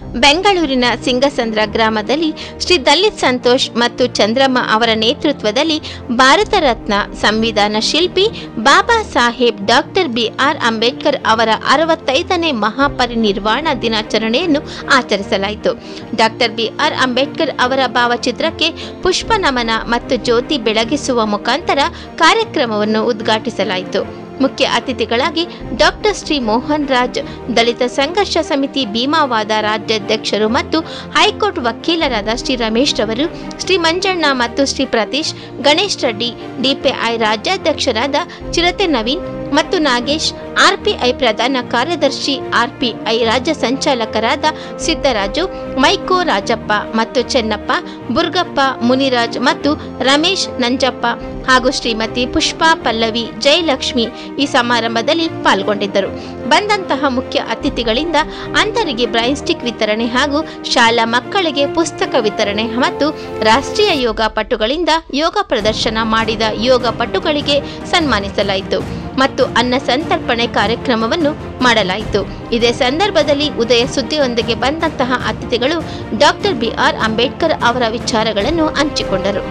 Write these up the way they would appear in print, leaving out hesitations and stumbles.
ಬೆಂಗಳೂರಿನ ಸಿಂಗಸಂದ್ರ ಗ್ರಾಮದಲ್ಲಿ ಶ್ರೀ ದಲಿತ್ ಸಂತೋಷ್ ಮತ್ತು ಚಂದ್ರಮ್ಮ ಅವರ ನೇತೃತ್ವದಲ್ಲಿ ಭಾರತ ರತ್ನ ಸಂವಿಧಾನ ಶಿಲ್ಪಿ ಬಾಬಾ ಸಾಹೇಬ್ ಡಾಕ್ಟರ್ ಬಿ.ಆರ್. ಅಂಬೇಡ್ಕರ್ ಅವರ 65ನೇ ಮಹಾಪರಿನಿರ್ವಾಣ ದಿನಾಚರಣೆಯನ್ನು ಆಚರಿಸಲಾಯಿತು. Doctor B R. ಅಂಬೇಡ್ಕರ್ ಅವರ ಭಾವಚಿತ್ರಕ್ಕೆ ಪುಷ್ಪ ನಮನ ಮತ್ತು ಜ್ಯೋತಿ ಬೆಳಗಿಸುವ ಮುಖಾಂತರ ಕಾರ್ಯಕ್ರಮವನ್ನು ಉದ್ಘಾಟಿಸಲಾಯಿತು. ಮುಖ್ಯ ಅತಿಥಿಗಳಾಗಿ ಡಾಕ್ಟರ್ ಶ್ರೀ ಮೋಹನ್ ರಾಜ್, ದಲಿತ ಸಂಘರ್ಷ ಸಮಿತಿ ಭೀಮಾವಾದ ರಾಜ್ಯಾಧ್ಯಕ್ಷರು ಮತ್ತು ಹೈಕೋರ್ಟ್ ವಕೀಲರಾದ ಶ್ರೀ ರಮೇಶ್ ರವರು, ಶ್ರೀ ಮಂಜಣ್ಣ ಮತ್ತು ಶ್ರೀ ಪ್ರತೀಶ್, ಗಣೇಶ್ ರೆಡ್ಡಿ, ಡಿಪಿಐ ರಾಜ್ಯಾಧ್ಯಕ್ಷರಾದ ಚಿರತೆ ನವೀನ್ ಮತ್ತು ನಾಗೇಶ್, ಆರ್ಪಿಐ ಪ್ರಧಾನ ಕಾರ್ಯದರ್ಶಿ, ಆರ್ಪಿಐ ರಾಜ್ಯ ಸಂಚಾಲಕರಾದ ಸಿದ್ದರಾಜು, ಮೈಕೋ ರಾಜಪ್ಪ ಮತ್ತು ಚೆನ್ನಪ್ಪ, ಬುರ್ಗಪ್ಪ, ಮುನಿರಾಜ್ ಮತ್ತು ರಮೇಶ್ ನಂಜಪ್ಪ ಹಾಗೂ ಶ್ರೀಮತಿ ಪುಷ್ಪಾ ಪಲ್ಲವಿ ಜಯಲಕ್ಷ್ಮಿ ಈ ಸಮಾರಂಭದಲ್ಲಿ ಪಾಲ್ಗೊಂಡಿದ್ದರು. ಬಂದಂತಹ ಮುಖ್ಯ ಅತಿಥಿಗಳಿಂದ ಅಂಧರಿಗೆ ಬ್ರೈನ್ ಸ್ಟಿಕ್ ವಿತರಣೆ ಹಾಗೂ ಶಾಲಾ ಮಕ್ಕಳಿಗೆ ಪುಸ್ತಕ ವಿತರಣೆ ಮತ್ತು ರಾಷ್ಟ್ರೀಯ ಯೋಗ ಪಟುಗಳಿಂದ ಯೋಗ ಪ್ರದರ್ಶನ ಮಾಡಿದ ಯೋಗ ಪಟುಗಳಿಗೆ ಸನ್ಮಾನಿಸಲಾಯಿತು ಮತ್ತು ಅನ್ನ ಸಂತರ್ಪಣೆ ಕಾರ್ಯಕ್ರಮವನ್ನು ಮಾಡಲಾಯಿತು. ಇದೇ ಸಂದರ್ಭದಲ್ಲಿ ಉದಯ ಸುದ್ದಿಯೊಂದಿಗೆ ಬಂದಂತಹ ಅತಿಥಿಗಳು ಡಾಕ್ಟರ್ ಬಿ.ಆರ್. ಅಂಬೇಡ್ಕರ್ ಅವರ ವಿಚಾರಗಳನ್ನು ಹಂಚಿಕೊಂಡರು.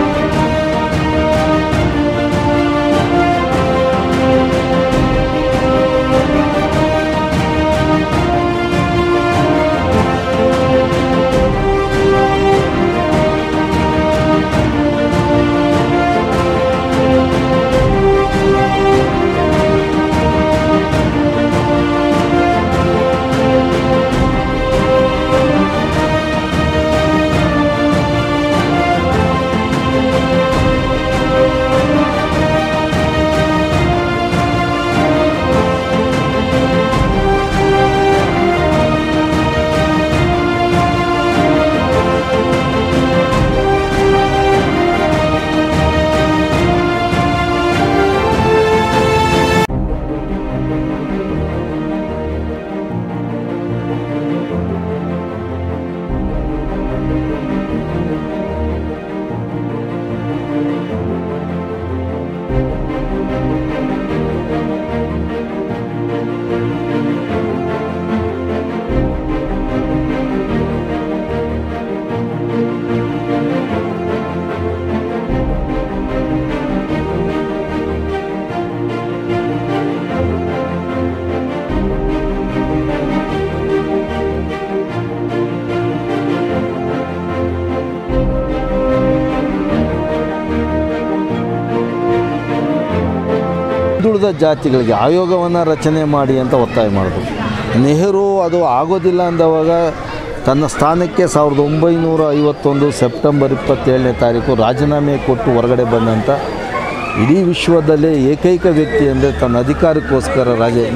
ಹಿಂದುಳಿದ ಜಾತಿಗಳಿಗೆ ಆಯೋಗವನ್ನು ರಚನೆ ಮಾಡಿ ಅಂತ ಒತ್ತಾಯ ಮಾಡಿದ್ರು. ನೆಹರು ಅದು ಆಗೋದಿಲ್ಲ ಅಂದವಾಗ ತನ್ನ ಸ್ಥಾನಕ್ಕೆ 1951 ಸೆಪ್ಟೆಂಬರ್ 27ನೇ ತಾರೀಕು ರಾಜೀನಾಮೆ ಕೊಟ್ಟು ಹೊರಗಡೆ ಬಂದಂಥ ಇಡೀ ವಿಶ್ವದಲ್ಲೇ ಏಕೈಕ ವ್ಯಕ್ತಿ ಅಂದರೆ ತನ್ನ ಅಧಿಕಾರಕ್ಕೋಸ್ಕರ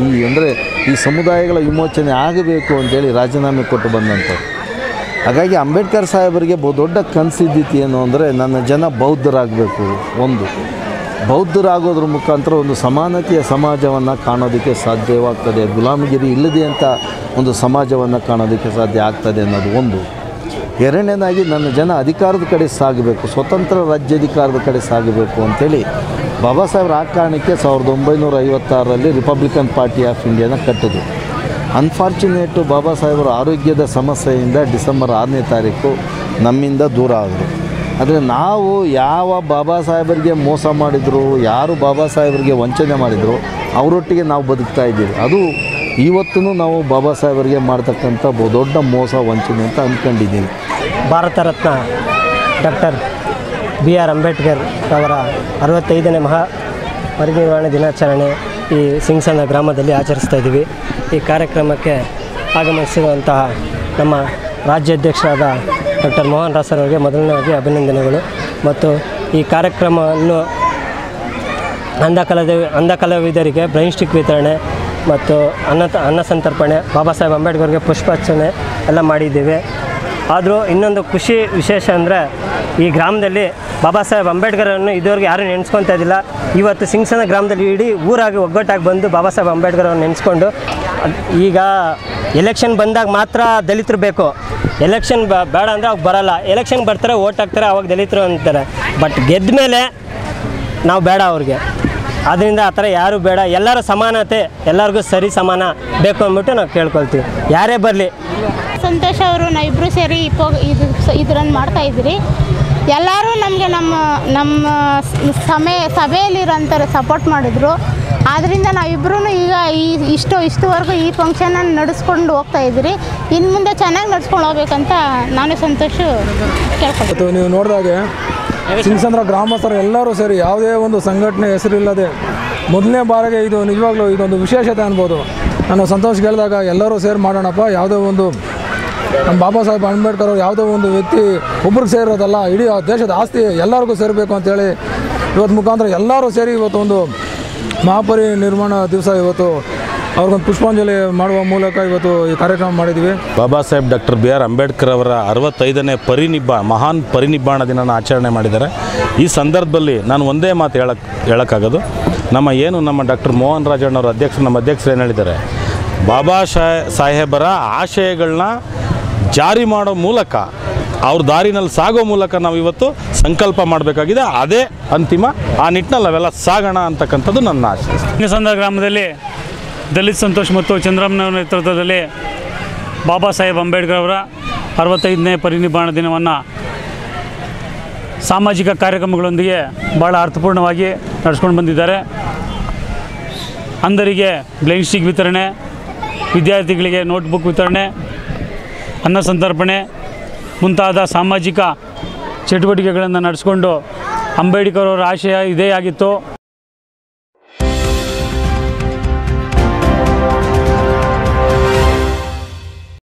ಈ ಸಮುದಾಯಗಳ ವಿಮೋಚನೆ ಆಗಬೇಕು ಅಂತೇಳಿ ರಾಜೀನಾಮೆ ಕೊಟ್ಟು ಬಂದಂಥವ್ರು. ಹಾಗಾಗಿ ಅಂಬೇಡ್ಕರ್ ಸಾಹೇಬರಿಗೆ ದೊಡ್ಡ ಕನಸಿದ್ದಿತ್ತು ಏನು ಅಂದರೆ ನನ್ನ ಜನ ಬೌದ್ಧರಾಗಬೇಕು. ಬೌದ್ಧರಾಗೋದ್ರ ಮುಖಾಂತರ ಒಂದು ಸಮಾನತೆಯ ಸಮಾಜವನ್ನು ಕಾಣೋದಕ್ಕೆ ಸಾಧ್ಯವಾಗ್ತದೆ, ಗುಲಾಮಗಿರಿ ಇಲ್ಲದೆ ಅಂತ ಒಂದು ಸಮಾಜವನ್ನು ಕಾಣೋದಕ್ಕೆ ಸಾಧ್ಯ ಆಗ್ತದೆ ಅನ್ನೋದು ಒಂದು. ಎರಡನೇದಾಗಿ ನನ್ನ ಜನ ಅಧಿಕಾರದ ಕಡೆ ಸಾಗಬೇಕು, ಸ್ವತಂತ್ರ ರಾಜ್ಯಾಧಿಕಾರದ ಕಡೆ ಸಾಗಬೇಕು ಅಂಥೇಳಿ ಬಾಬಾ ಸಾಹೇಬ್ರ ಆ ಕಾರಣಕ್ಕೆ 1956ರಲ್ಲಿ ರಿಪಬ್ಲಿಕನ್ ಪಾರ್ಟಿ ಆಫ್ ಇಂಡಿಯಾನ ಕಟ್ಟಿದ್ರು. ಅನ್ಫಾರ್ಚುನೇಟು ಬಾಬಾ ಸಾಹೇಬರ ಆರೋಗ್ಯದ ಸಮಸ್ಯೆಯಿಂದ ಡಿಸೆಂಬರ್ 6ನೇ ತಾರೀಕು ನಮ್ಮಿಂದ ದೂರ ಆದರು. ಆದರೆ ನಾವು ಯಾವ ಬಾಬಾ ಸಾಹೇಬರಿಗೆ ಮೋಸ ಮಾಡಿದರು, ಯಾರು ಬಾಬಾ ಸಾಹೇಬರಿಗೆ ವಂಚನೆ ಮಾಡಿದರು, ಅವರೊಟ್ಟಿಗೆ ನಾವು ಬದುಕ್ತಾ ಇದ್ದೀವಿ. ಅದು ಇವತ್ತೂ ನಾವು ಬಾಬಾ ಸಾಹೇಬರಿಗೆ ಮಾಡ್ತಕ್ಕಂಥ ದೊಡ್ಡ ಮೋಸ ವಂಚನೆ ಅಂತ ಅಂದ್ಕೊಂಡಿದ್ದೀನಿ. Bharat Ratna doctor B R. ಅಂಬೇಡ್ಕರ್ ಅವರ 65ನೇ ಪರಿನಿರ್ವಾಣ ದಿನಾಚರಣೆ ಈ ಸಿಂಗಸಂದ್ರ ಗ್ರಾಮದಲ್ಲಿ ಆಚರಿಸ್ತಾ ಇದ್ದೀವಿ. ಈ ಕಾರ್ಯಕ್ರಮಕ್ಕೆ ಆಗಮಿಸಿರುವಂತಹ ನಮ್ಮ ರಾಜ್ಯಾಧ್ಯಕ್ಷರಾದ ಡಾಕ್ಟರ್ ಮೋಹನ್ ರಾಜ್ ಸರ್ ಅವರಿಗೆ ಮೊದಲನೇದಾಗಿ ಅಭಿನಂದನೆಗಳು. ಮತ್ತು ಈ ಕಾರ್ಯಕ್ರಮವನ್ನು ಅಂಧ ಕಲಾವಿದರಿಗೆ ಬ್ರೈನ್ ಸ್ಟಿಕ್ ವಿತರಣೆ ಮತ್ತು ಅನ್ನ ಸಂತರ್ಪಣೆ, ಬಾಬಾ ಸಾಹೇಬ್ ಅಂಬೇಡ್ಕರ್ಗೆ ಪುಷ್ಪಾರ್ಚನೆ ಎಲ್ಲ ಮಾಡಿದ್ದೇವೆ. ಆದರೂ ಇನ್ನೊಂದು ಖುಷಿ ವಿಶೇಷ ಅಂದರೆ ಈ ಗ್ರಾಮದಲ್ಲಿ ಬಾಬಾ ಸಾಹೇಬ್ ಅಂಬೇಡ್ಕರನ್ನು ಇದುವರೆಗೆ ಯಾರೂ ನೆನೆಸ್ಕೊತಾ ಇದ್ದಿಲ್ಲ. ಇವತ್ತು ಸಿಂಗಸಂದ್ರ ಗ್ರಾಮದಲ್ಲಿ ಇಡೀ ಊರಾಗಿ ಒಗ್ಗಟ್ಟಾಗಿ ಬಂದು ಬಾಬಾ ಸಾಹೇಬ್ ಅಂಬೇಡ್ಕರನ್ನು ನೆನೆಸ್ಕೊಂಡು, ಈಗ ಎಲೆಕ್ಷನ್ ಬಂದಾಗ ಮಾತ್ರ ದಲಿತರು ಬೇಕು, ಎಲೆಕ್ಷನ್ ಬೇಡ ಅಂದರೆ ಅವಾಗ ಬರಲ್ಲ, ಎಲೆಕ್ಷನ್ ಬರ್ತಾರೆ ಓಟ್ ಹಾಕ್ತಾರೆ ಅವಾಗ ದಲಿತರು ಅಂತಾರೆ. ಬಟ್ ಗೆದ್ದ ಮೇಲೆ ನಾವು ಬೇಡ ಅವ್ರಿಗೆ. ಆದ್ದರಿಂದ ಆ ಥರ ಯಾರೂ ಬೇಡ, ಎಲ್ಲರೂ ಸಮಾನತೆ, ಎಲ್ಲರಿಗೂ ಸರಿ ಸಮಾನ ಬೇಕು ಅಂದ್ಬಿಟ್ಟು ನಾವು ಕೇಳ್ಕೊಳ್ತೀವಿ. ಯಾರೇ ಬರಲಿ ಸಂತೋಷ್ ಅವರು ನಾವಿಬ್ಬರು ಸೇರಿ ಇದನ್ನು ಮಾಡ್ತಾಯಿದ್ರಿ. ಎಲ್ಲರೂ ನಮಗೆ ನಮ್ಮ ಸಭೆಯಲ್ಲಿರೋಂಥವ್ರು ಸಪೋರ್ಟ್ ಮಾಡಿದ್ರು. ಆದ್ದರಿಂದ ನಾವಿಬ್ಬರೂ ಈಗ ಇಷ್ಟುವರೆಗೂ ಈ ಫಂಕ್ಷನನ್ನು ನಡೆಸ್ಕೊಂಡು ಹೋಗ್ತಾಯಿದ್ರಿ. ಇನ್ನು ಮುಂದೆ ಚೆನ್ನಾಗಿ ನಡ್ಸ್ಕೊಂಡು ಹೋಗ್ಬೇಕಂತ ನಾನು ಸಂತೋಷ ಕೇಳ್ಕೊಳ್ತೀನಿ. ನೀವು ನೋಡಿದಾಗೆ ಸಿಂಗಸಂದ್ರ ಗ್ರಾಮಸ್ಥರು ಎಲ್ಲರೂ ಸೇರಿ ಯಾವುದೇ ಒಂದು ಸಂಘಟನೆ ಹೆಸರಿಲ್ಲದೆ ಮೊದಲನೇ ಬಾರಿಗೆ ಇದು ನಿಜವಾಗ್ಲೂ ಇದೊಂದು ವಿಶೇಷತೆ ಅನ್ಬೋದು. ನಾನು ಸಂತೋಷ್ ಕೇಳಿದಾಗ ಎಲ್ಲರೂ ಸೇರಿ ಮಾಡೋಣಪ್ಪ, ಯಾವುದೋ ಒಂದು ನಮ್ಮ ಬಾಬಾ ಸಾಹೇಬ್ ಅಂಬೇಡ್ಕರ್ ಅವರು ಯಾವುದೋ ಒಂದು ವ್ಯಕ್ತಿ ಒಬ್ರಿಗೆ ಸೇರಿರೋದಲ್ಲ, ಇಡೀ ದೇಶದ ಆಸ್ತಿ ಎಲ್ಲರಿಗೂ ಸೇರಬೇಕು ಅಂತೇಳಿ ಇವತ್ತು ಮುಖಾಂತರ ಎಲ್ಲರೂ ಸೇರಿ ಇವತ್ತು ಒಂದು ಮಹಾಪರಿನಿರ್ವಾಣ ದಿವಸ ಇವತ್ತು ಅವ್ರಿಗೊಂದು ಪುಷ್ಪಾಂಜಲಿ ಮಾಡುವ ಮೂಲಕ ಇವತ್ತು ಈ ಕಾರ್ಯಕ್ರಮ ಮಾಡಿದ್ದೀವಿ. Baba Saheb doctor B R Ambedkar ಅವರ 65ನೇ ಮಹಾನ್ ಪರಿನಿಬ್ಬಾಣ ದಿನನ ಆಚರಣೆ ಮಾಡಿದ್ದಾರೆ. ಈ ಸಂದರ್ಭದಲ್ಲಿ ನಾನು ಒಂದೇ ಮಾತು ಹೇಳೋಕ್ಕಾಗೋದು, ನಮ್ಮ ಡಾಕ್ಟರ್ ಮೋಹನ್ ರಾಜಣ್ಣವ್ರ ನಮ್ಮ ಅಧ್ಯಕ್ಷರು ಏನು ಹೇಳಿದ್ದಾರೆ, ಬಾಬಾ ಸಾಹೇಬರ ಆಶಯಗಳನ್ನ ಜಾರಿ ಮಾಡೋ ಮೂಲಕ ಅವ್ರ ದಾರಿನಲ್ಲಿ ಸಾಗೋ ಮೂಲಕ ನಾವು ಇವತ್ತು ಸಂಕಲ್ಪ ಮಾಡಬೇಕಾಗಿದೆ. ಅದೇ ಅಂತಿಮ, ಆ ನಿಟ್ಟಿನಲ್ಲಿ ನಾವೆಲ್ಲ ಸಾಗೋಣ ಅಂತಕ್ಕಂಥದ್ದು ನನ್ನ ಆಶೆ. ಸಿಂಗಸಂದ್ರ ಗ್ರಾಮದಲ್ಲಿ ದಲಿತ್ ಸಂತೋಷ್ ಮತ್ತು ಚಂದ್ರಮ್ಮನವರ ನೇತೃತ್ವದಲ್ಲಿ ಬಾಬಾ ಸಾಹೇಬ್ ಅಂಬೇಡ್ಕರ್ ಅವರ 65ನೇ ಪರಿನಿಬ್ಬಾಣ ದಿನವನ್ನು ಸಾಮಾಜಿಕ ಕಾರ್ಯಕ್ರಮಗಳೊಂದಿಗೆ ಭಾಳ ಅರ್ಥಪೂರ್ಣವಾಗಿ ನಡೆಸ್ಕೊಂಡು ಬಂದಿದ್ದಾರೆ. ಅಂಧರಿಗೆ ಬ್ಲೈಂಡ್ ಸ್ಟಿಕ್ ವಿತರಣೆ, ವಿದ್ಯಾರ್ಥಿಗಳಿಗೆ ನೋಟ್ಬುಕ್ ವಿತರಣೆ, ಅನ್ನ ಸಂತರ್ಪಣೆ ಮುಂತಾದ ಸಾಮಾಜಿಕ ಚಟುವಟಿಕೆಗಳನ್ನು ನಡೆಸ್ಕೊಂಡು ಅಂಬೇಡ್ಕರ್ ಅವರ ಆಶಯ ಇದೇ ಆಗಿತ್ತು.